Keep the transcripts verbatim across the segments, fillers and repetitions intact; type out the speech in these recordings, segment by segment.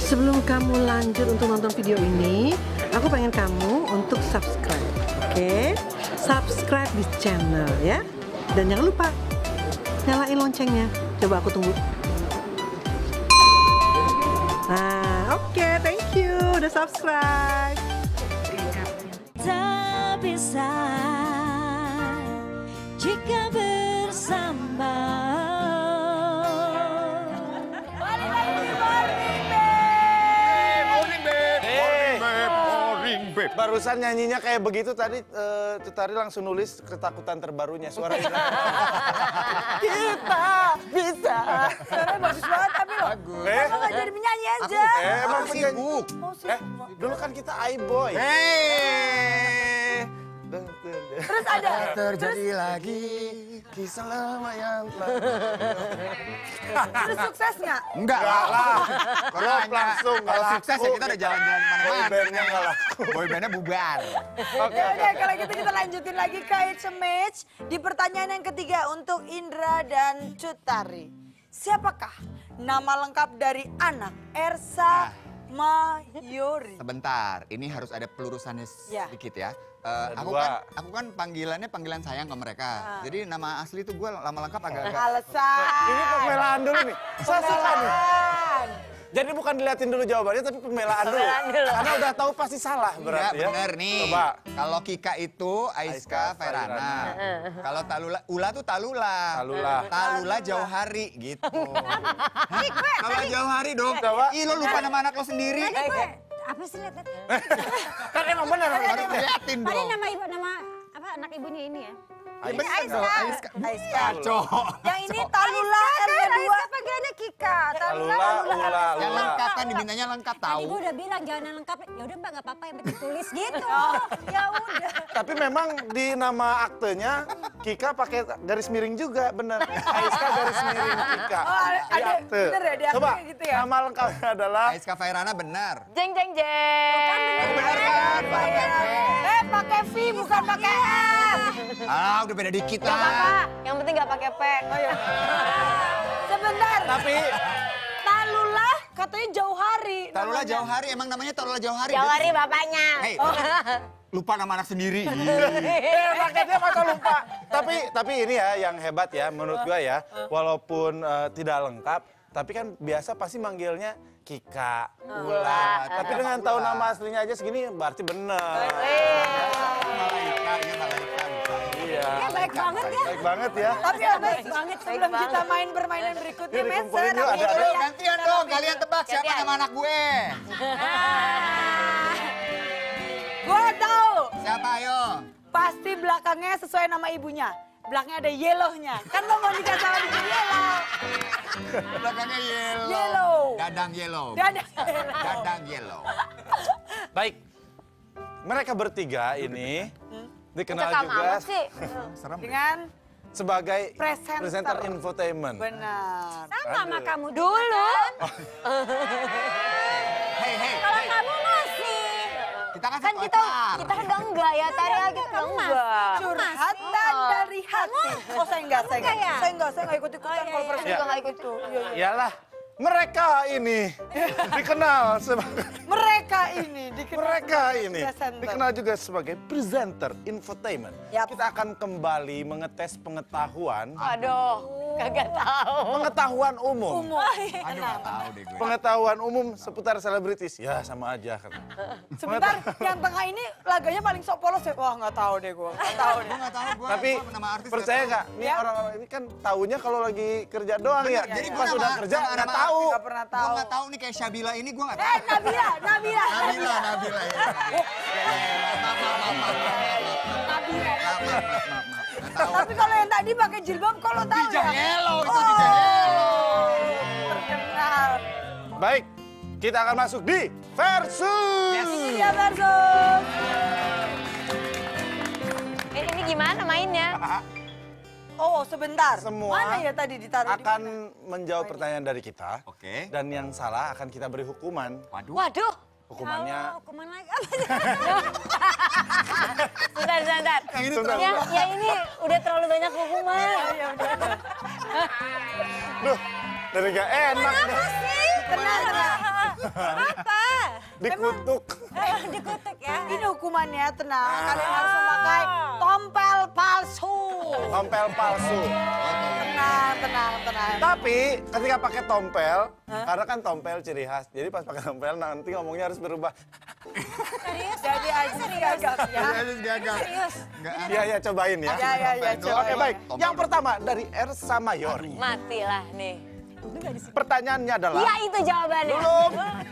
sebelum kamu lanjut untuk nonton video ini, aku pengen kamu untuk subscribe, oke? Subscribe di channel ya. Dan jangan lupa nyalain loncengnya. Coba aku tunggu. Nah, oke, okay, thank you udah subscribe. Tak bisa jika bersama. Balik lagi di Morning Babe. Morning Babe. Morning Babe. Morning Babe. Barusan nyanyinya kayak begitu tadi, uh, Cutari langsung nulis ketakutan terbarunya suara Indra. Kita bisa. Suaranya bagus banget tapi loh. Bagus. Eh, Kamu nggak jadi penyanyi aja. eh, emang Aku penyanyi. sibuk. Oh, sih. Eh, dulu kan kita iBoy. Hey. Terus ada. Terjadi lagi kisah lama yang telah. Terus sukses nggak? Enggak Enggak lah. Kalau Drop langsung, kalau nggak sukses ya laku. kita udah jalan-jalan kemana-mana. Boybandnya nggak laku. Boybandnya bubar. Oke, Ya oke. udah kalau gitu kita lanjutin lagi ke It's a Match di pertanyaan yang ketiga untuk Indra dan Cutari. Siapakah nama lengkap dari anak Ersa Mayori? Sebentar, ini harus ada pelurusannya Ya. sedikit ya. Eh, Ada aku dua. kan aku kan panggilannya panggilan sayang ke mereka. Ah. Jadi nama asli itu gue lama lengkap agak-agak. Alasan. Ini pembelaan dulu nih. Saya suka nih. Pembelaan. Jadi bukan diliatin dulu jawabannya, tapi pembelaan dulu. Pembelaan dulu. Karena udah tahu pasti salah Enggak, berarti ya. bener nih. Coba. Kalau Kika itu Aiska Aiska Fairana. Fairana. Kalau Talula, Ula tuh Talula. Talula. Talula jauh hari gitu. Kalau jauh hari dong. Coba. Ih, lo lupa nama anak lo sendiri. Apa sih lihat? Kan emang bener. Harus liatin Tadi dong. nama ibu nama apa anak ibunya ini ya? Ya bener dong, Aiska. Aiska. Cowok. Yang ini Talula R W dua. Aiska panggilannya Kika. Talula, Ula, Yang Ula. lengkap kan dimintanya lengkap Tadi tahu. ibu udah bilang jangan yang lengkap. Ya udah Mbak nggak apa-apa yang penting tulis gitu. Oh. Ya udah. Tapi memang di nama aktenya Kika pakai garis miring juga, bener. Aiska garis miring Kika. Oh, ada- Di ada- akte. bener ya, di akte Coba, gitu ya? nama lengkapnya adalah Aiska Fairana benar. Jeng jeng jeng. Bener kan? Pakai V. Eh pakai V bukan pakai F. Ah, udah beda dikit Gak apa-apa, lah. yang penting gak pakai P. Oh, iya. Sebentar. tapi Talula katanya jauh hari. Talula namanya. jauh hari, emang namanya Talula jauh hari. Jauh Dia- hari bapaknya. Hei, lupa nama anak sendiri. eh, rakyatnya masa lupa. Tapi tapi ini ya yang hebat ya menurut gua ya, walaupun eh, tidak lengkap, tapi kan biasa pasti manggilnya Kika, Ula. Tapi dengan tahu nama aslinya aja segini berarti bener. Malaika, ini Malaika. Iya. Ya baik banget ya. Baik banget ya. Tapi ya baik Baik banget sebelum banget. kita main permainan berikutnya, Yuk, Mes. dikumpulin yuk, tapi ada- dulu ada- ya. Gantian dong, kalian tebak siapa nama anak gue. Gua tahu. Siapa ayo? Pasti belakangnya sesuai nama ibunya. Belakangnya ada yellownya. Kan lo mau nikah sama di yellow. Belakangnya yellow. Yellow. Dadang yellow. Dadang. Dadang yellow. Baik. Mereka bertiga ini dikenal Cekam juga amat sih. Serem. Dengan sebagai Presenter. presenter infotainment. benar. Sama sama Aduh. kamu Dulu. Hei, hei, Kalau hei. kamu masih. Kita kan Kan satu kita acara. kita kan udah enggak ya, Tari ya kita udah enggak. Curhatan dari hati. Oh saya enggak, saya enggak. enggak ya? Saya enggak, saya enggak ikut-ikutan kalau Saya presenter. juga enggak ikut tuh. Iyalah, mereka ini dikenal sebagai Mereka ini dikenal mereka sebagai ini presenter. dikenal juga sebagai presenter infotainment. Yap. Kita akan kembali mengetes pengetahuan, Aduh, kagak tahu. pengetahuan umum. Umum. Aduh, nggak tahu deh gue. Pengetahuan umum seputar selebritis. Ya sama aja kan. Sebentar, yang tengah ini laganya paling sok polos ya. Wah nggak tahu deh gue. Nggak tahu deh. Gue nggak tahu gue. Tapi Gua nama artis percaya nggak nggak? tahu. Nih Ya. orang-orang ini kan taunya kalau lagi kerja doang ya. Jadi gue Pas udah kerja nggak tahu. Nggak pernah tahu. Gue nggak tahu nih kayak Syabila ini gue nggak Eh tahu. Nabila, Nabila, Nabila, Nabila ya. Maaf, maaf, maaf, maaf, maaf, maaf. Nabila. Maaf, maaf, maaf, maaf, maaf. Nggak tahu. Tapi kalau yang tadi pakai jilbab, kalau tahu ya. Dijang yellow itu, Oh, dijang yellow. terkenal. Baik, kita akan masuk di versus. Iya versus. Ini, ini gimana mainnya? Oh sebentar. Semua Mana ya tadi ditaruh di akan mana? menjawab pertanyaan dari kita. Oke. Dan yang salah akan kita beri hukuman. Waduh. Waduh, Hukumannya Oh, hukuman lagi apa? bentar, bentar, bentar. Yang ini Bentar. Yang, yang ini udah terlalu banyak hukuman. Duh, dari gak enak deh. Tenang, tenang. Dikutuk. Dikutuk ya. Ini hukumannya, tenang. Kalian harus memakai tompel palsu. Tompel palsu. Tenang, tenang, tenang. Tapi ketika pakai tompel, karena kan tompel ciri khas. Jadi pas pakai tompel nanti ngomongnya harus berubah. Serius? Jadi Aziz gagap ya. Aziz gagal. Serius? Iya, ya cobain ya. Ya, ya, ya, coba. Oke, baik. Yang pertama dari Ersa Mayori. Matilah nih. Pertanyaannya adalah, Iya itu jawabannya. belum.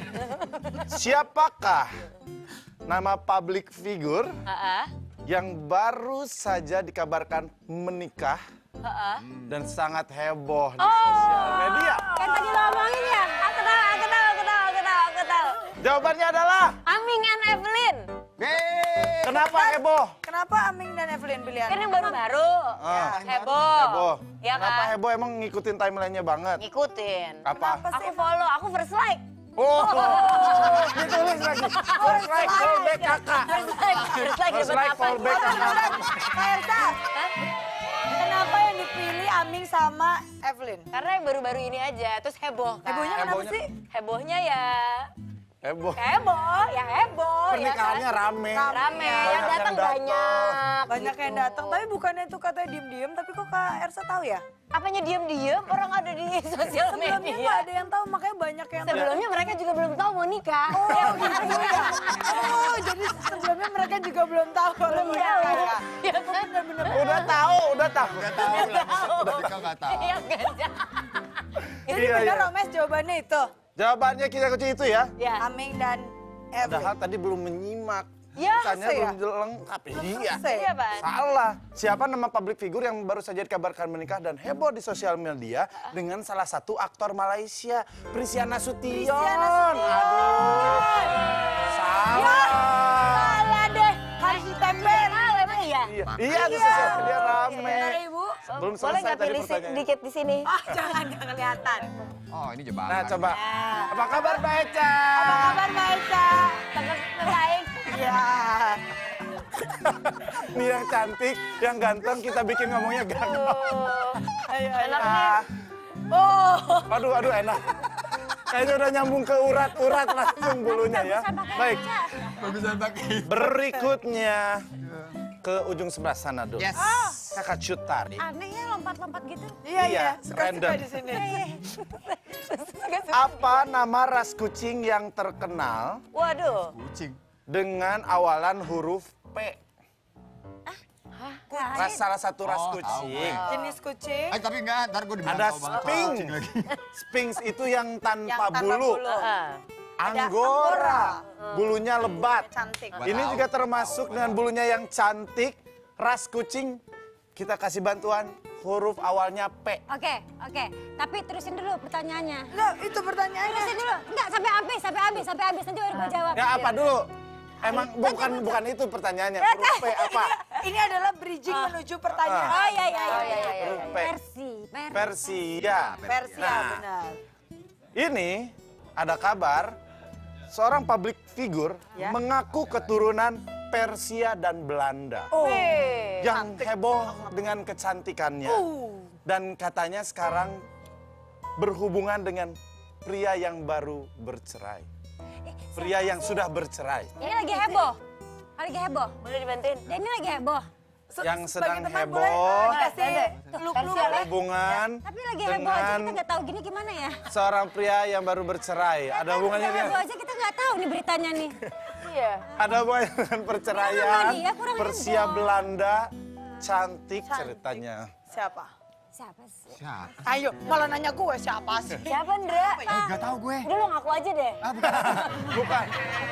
Siapakah nama public figure Heeh. yang baru saja dikabarkan menikah dan sangat heboh di sosial media? Yang tadi lo omongin ya? Aku tahu, aku tahu, aku tahu, aku tahu, aku tahu. Jawabannya adalah, Aming and Evelyn. Yeay. kenapa heboh? Kenapa Aming dan Evelyn pilihan? Kan yang baru-baru. Ah. Heboh. Heboh. Ya Kenapa kan? heboh? Emang ngikutin timelinenya banget? Ngikutin. Apa? Aku follow, aku first like. Oh, ditulis lagi. First like callback kakak. First like, first like First dapat like apa? callback kakak. Kak Elsa, kenapa yang dipilih Aming sama Evelyn? Karena yang baru-baru ini aja, terus heboh kan. Hebohnya kenapa Hebohnya- sih? Hebohnya ya Heboh. heboh, ya heboh. Pernikahannya ya kan? rame. Rame, Banyak yang yang datang datang. banyak. Banyak yang gitu. datang, tapi bukannya itu katanya diem-diem, tapi kok Kak Elsa tahu ya? Apanya diem-diem, orang ada di sosial Sebelumnya media. nggak ada yang tahu, makanya banyak yang Sebelumnya mereka juga belum tahu mau nikah. Oh, gitu ya. Oh, jadi sebelumnya mereka juga belum tahu kalau Belum mereka tahu. ya. Ya kan? Bener-bener. Udah tahu, udah tahu. Nggak tahu lah. Berarti kau nggak tahu. Iya kan? Jadi Iya, bener iya. Romes jawabannya itu. Jawabannya kita kunci itu ya. Ya. Aming dan Evelyn. Padahal tadi belum menyimak. Ya, Tanya masa ya? belum lengkap. Iya. selesai. Iya, Pak. Salah. Siapa nama public figure yang baru saja dikabarkan menikah dan heboh di sosial media dengan salah satu aktor Malaysia, Prisiana Sution. Prisiana Sution. Aduh. Salah. Salah deh, harus ditempel. Ah, emang iya? Iya, iya di sosial media rame. Bener, Ibu. Belum Boleh selesai nggak tadi pilih si- pertanyaannya. dikit di sini? Ah, jangan, jangan kelihatan. Oh, ini jebakan. Nah, coba. Apa kabar Mbak Eca? Apa kabar Mbak Eca? Baik. Ya. Nih yang cantik, yang ganteng kita bikin ngomongnya gagal. Ayo, ayo. Enak nih. Oh. Aduh, aduh enak. Kayaknya udah nyambung ke urat-urat langsung bulunya ya. Baik, Bagusan pakai. berikutnya ke ujung sebelah sana dulu. Yes. Kakak Cut Tari. Aneh ya lompat-lompat gitu. Iya, iya. Iya, Suka-suka random. di sini. Apa nama ras kucing yang terkenal Waduh. Kucing. dengan awalan huruf P? Ras, salah satu ras Oh, tahu kucing. gue. Jenis kucing. Eh, tapi enggak, ntar gue dibilang Ada tahu banget soal Sphinx. kucing lagi. Sphinx itu yang tanpa, Yang tanpa bulu. bulu. Heeh. Anggora. Bulunya lebat. Cantik. Gua Ini tahu. juga termasuk dengan bulunya yang cantik. Ras kucing, kita kasih bantuan huruf awalnya P. Oke, oke. Tapi terusin dulu pertanyaannya. Enggak, itu pertanyaannya. Terusin dulu. Enggak, sampai habis, sampai habis, sampai habis. Nanti baru gue jawab. Ya apa dulu? Emang bukan bukan itu pertanyaannya. Huruf P apa? Ini adalah bridging menuju pertanyaan. Oh iya, iya, Oh iya. iya iya iya. Huruf P. Persi, persi. Persia. Versi ya, Nah. benar. Ini ada kabar seorang public figure Ya. mengaku keturunan Persia dan Belanda. Oh. Yang heboh dengan kecantikannya. Uh. Dan katanya sekarang berhubungan dengan pria yang baru bercerai. Pria yang sudah bercerai. Ini lagi heboh. Lagi heboh. Boleh dibantuin? Dia ini lagi heboh. Se- Yang sedang sebagai teman heboh. boleh dikasih Boleh. look-look. Versi Hubungan Tapi lagi heboh aja dengan kita nggak tahu gini gimana ya. seorang pria yang baru bercerai. Ada hubungannya Lagi heboh dengan aja kita nggak tahu nih beritanya nih. Iya. ada hubungannya dengan perceraian Kurang lagi ya, kurang Persia heboh. Belanda. Cantik, Cantik. ceritanya. Siapa? Siapa sih? Siapa? Ayo, malah nanya gue siapa sih? Siapa, Ndra? Eh, nggak tahu gue. Udah lo ngaku aja deh. Ah, bukan. Bukan.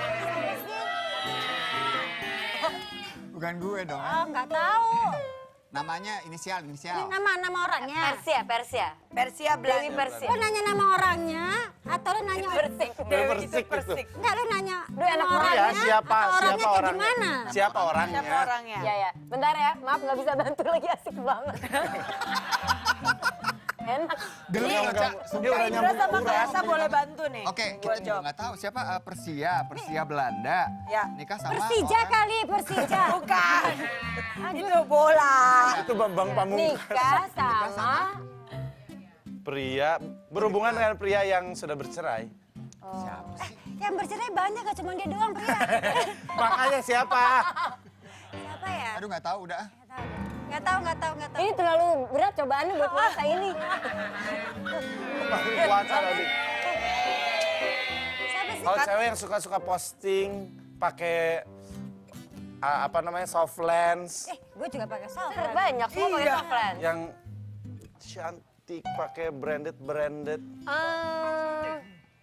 Bukan gue dong. Oh, nggak tahu. Namanya inisial, Ini inisial. nama nama orangnya. Persia, Persia. Persia Dewi Belanda. Persia. Lo nanya nama orangnya atau lo nanya Persik. Dewi itu Persik itu. Persik. Enggak, lo nanya Duh, enak nama banget Ya, orangnya siapa atau orangnya siapa kayak orangnya? gimana? Siapa orangnya? Siapa orangnya? Iya ya. Bentar ya, maaf nggak bisa bantu lagi asik banget. Enak. Dulu Dia baca. udah- dia udah Indra nyambung sama urat. Kak Elsa boleh bantu nih. Oke, Buat kita juga jawab. nggak tahu siapa eh, Persia, Persia Belanda. Ya. Nikah sama Persija orang- kali, Persija. Bukan. Itu bola. Itu Bambang Pamungkas. Nikah sama Pria berhubungan dengan pria yang sudah bercerai. Siapa sih? Ya yang bercerai banyak, gak cuma dia doang pria. Makanya siapa? Siapa ya? Aduh nggak tahu udah. Gak tahu, gak tahu, gak tahu. Ini terlalu berat cobaannya buat puasa ini. Masih puasa tadi. Siapa sih? Kalau cewek yang suka-suka posting pakai uh, apa namanya soft lens, Eh, gue juga pakai soft. Banyak, semua pakai Iya. soft lens. yang cantik pakai branded branded. Eh,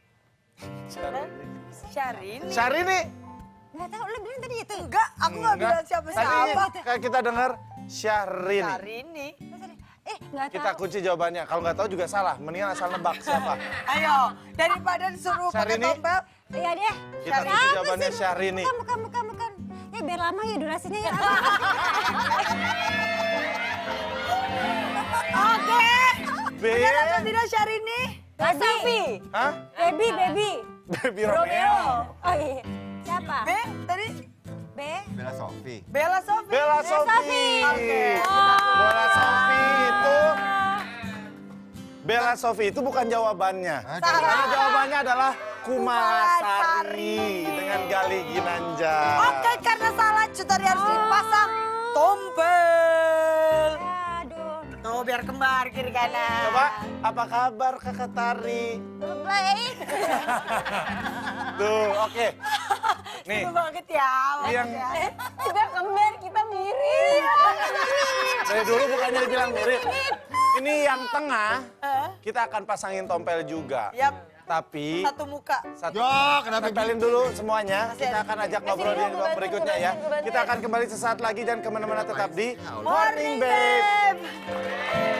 Syahrini. Syahrini. Gak tahu, lo bilang tadi itu. Enggak, aku nggak bilang Tadi siapa-siapa. kayak kita dengar Syahrini. Syahrini. Eh, gak tahu. Kita kunci jawabannya. Kalau nggak tahu juga salah. Mendingan asal nebak siapa. Ayo, daripada disuruh pakai Syahrini? tompel. Iya deh. Kita kunci Apa jawabannya sih? Syahrini. Bukan, bukan, bukan, bukan. Ya biar lama ya durasinya ya. Oke. B. Benar atau tidak Syahrini? Nasafi. Hah? Baby, baby. Baby Romeo. Oh iya. Siapa? B tadi B. Bella Sofi. Bella Sofi. Bella Sofi. Oke. Bella Sofi itu Bella Sofi itu bukan jawabannya. Karena jawabannya adalah Kumalasari dengan Gali Ginanjar. Oke, karena salah Cutari harus dipasang tompel. Aduh. Tuh biar kembar kiri kanan. Coba, apa kabar Kakak Tari? Baik. Tuh, oke. Nih, Itu banget ya. yang Kita kembar, kita mirip. dari dulu bukannya dibilang mirip. Ini yang tengah, kita akan pasangin tompel juga. Yap, Tapi satu muka. satu, Yo, kenapa tempelin dulu semuanya. Masih Kita ada. akan ajak Eh, ngobrol sini, di gua babak bantuin, berikutnya gua ya. bantuin, gua bantuin. Kita akan kembali sesaat lagi dan kemana-mana tetap di Morning, babe.